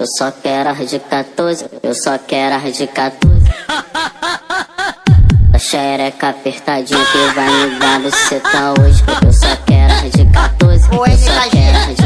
Eu só quero as de 14, eu só quero as de 14. A xereca apertadinha que vai me dar no setão hoje. Eu só quero as de 14, eu só quero as de